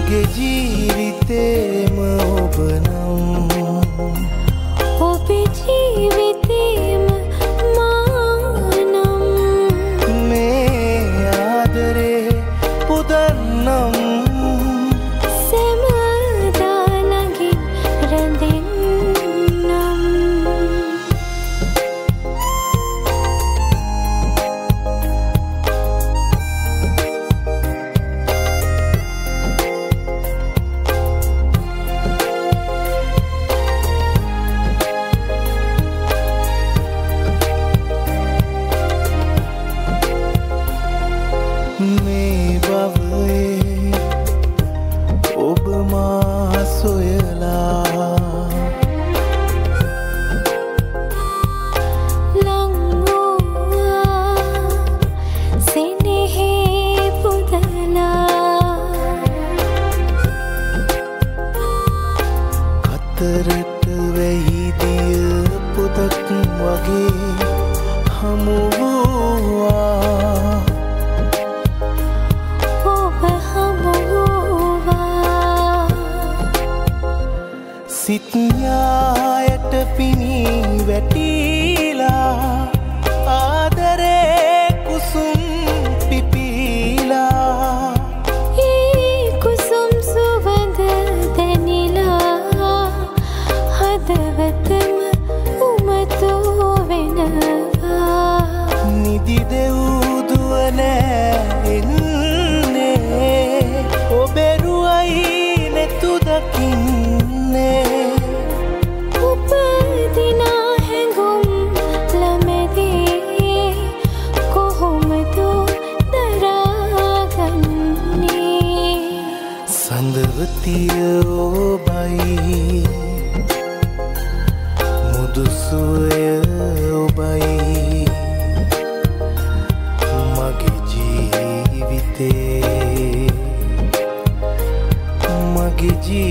මගේ ජීවිතේම ඔබ නම් ඔබේ ජීවිතේම මානම් මේ ආදරේ පුදන්නම් සැමදා ළඟින් රැඳෙන්නම් මේ භවයේ ඔබ මා සොයලා ලංවුවා සෙනෙහේ පුදලා අතරට වැහිදිය පොතක් වගේ හමු වූවා ඔබ හමුවා සිත් ඥායට පිණී වැටිලා ආදරේ කුසුම් පිපිලා ඒ කුසුම් සුවඳ දැනිලා හදවතම උමතෝ වෙනවා නිදි දෙව්දුව නෑ එන්නේ ඔබෙරුවයි නෙතු දකින්නේ උපදිනා හැඟුම් ළමැදී කොහොමද දරාගන්නේ සඳවතිය ඔබයි මුදුසුවය ඔබයි මගේ ජීවිතේ මගේ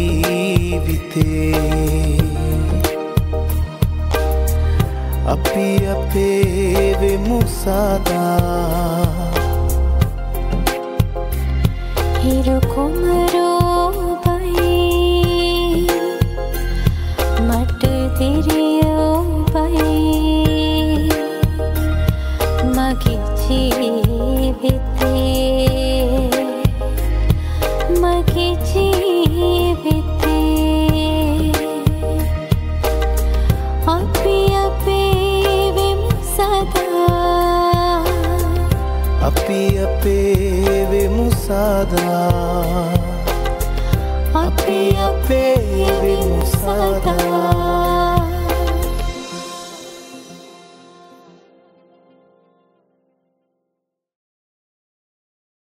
ජීවිතේ අපි අපේ වෙමු සදා හිරු කුමරෝබයි මට දිරියෝබයි මගේ ජීවිතේ මගේ ජීවිතේ අපි අපේ වෙමු සදා අපි අපේ වෙමු සදා අපි අපේ වෙමු සදා